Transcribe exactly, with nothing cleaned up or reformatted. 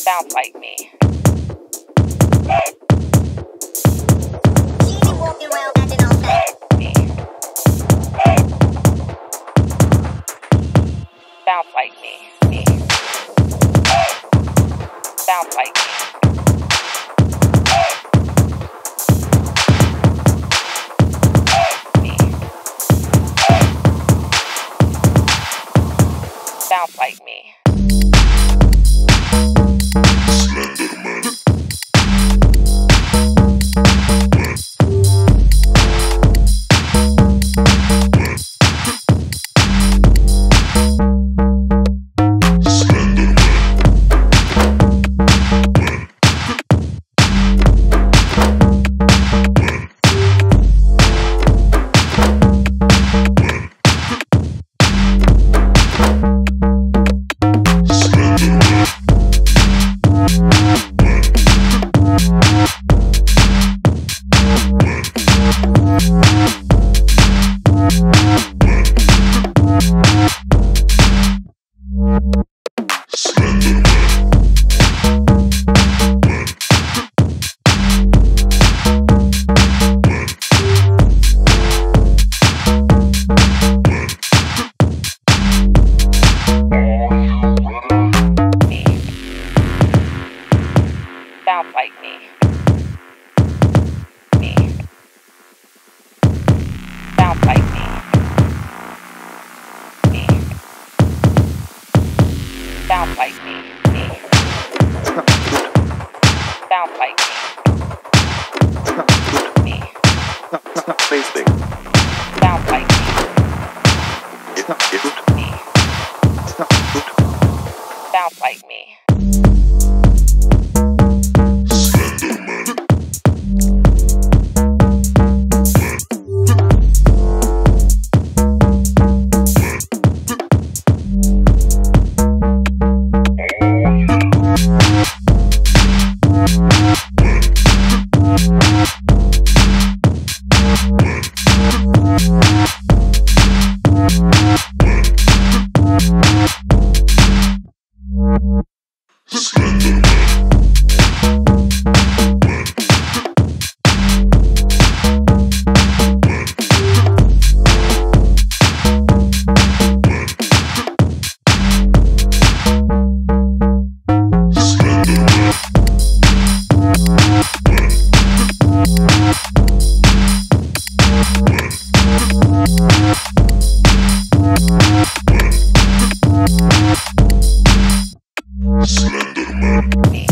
Sounds like me. Walking around acting all sad. Me. Sounds like me. Me. Sounds like me. Me. Sounds like me. Slenderman. Sounds like me. Me. Sounds like me. Me. Sounds like me. Me. Sounds like me. Me. It's not playful. Sounds like me. It's not good. Me. It's not good. Sounds like me. Slenderman. Me.